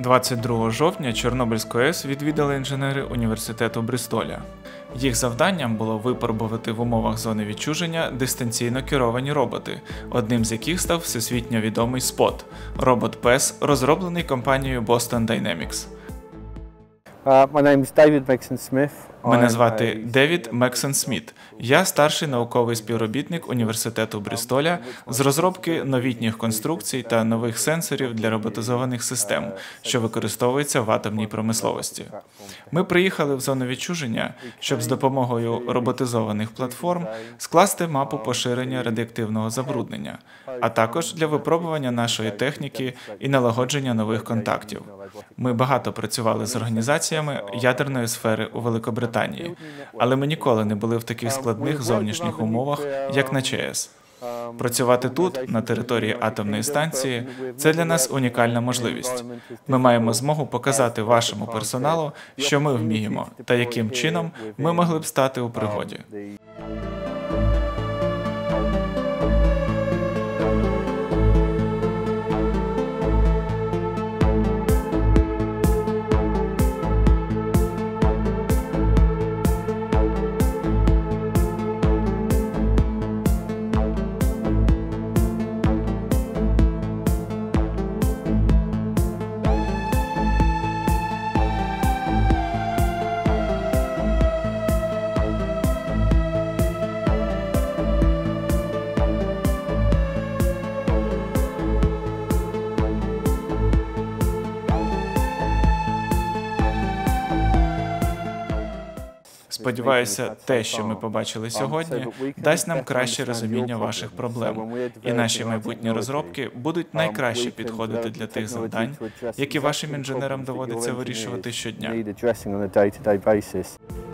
22 жовтня Чорнобильську АЕС відвідали інженери університету Бристоля. Їх завданням було випробувати в умовах зони відчуження дистанційно керовані роботи, одним з яких став всесвітньо відомий Spot – робот-пес, розроблений компанією Boston Dynamics. Мене звати Девід Мексон Сміт. Я старший науковий співробітник університету Бристоля з розробки новітніх конструкцій та нових сенсорів для роботизованих систем, що використовуються в атомній промисловості. Ми приїхали в зону відчуження, щоб з допомогою роботизованих платформ скласти мапу поширення радіоактивного забруднення, а також для випробування нашої техніки і налагодження нових контактів. Ми багато працювали з організаціями ядерної сфери у Великобританії, але ми ніколи не були в таких складних зовнішніх умовах, як на ЧАЕС. Працювати тут, на території атомної станції, це для нас унікальна можливість. Ми маємо змогу показати вашому персоналу, що ми вміємо, та яким чином ми могли б стати у пригоді. Сподіваюся, те, що ми побачили сьогодні, дасть нам краще розуміння ваших проблем, і наші майбутні розробки будуть найкраще підходити для тих завдань, які вашим інженерам доводиться вирішувати щодня.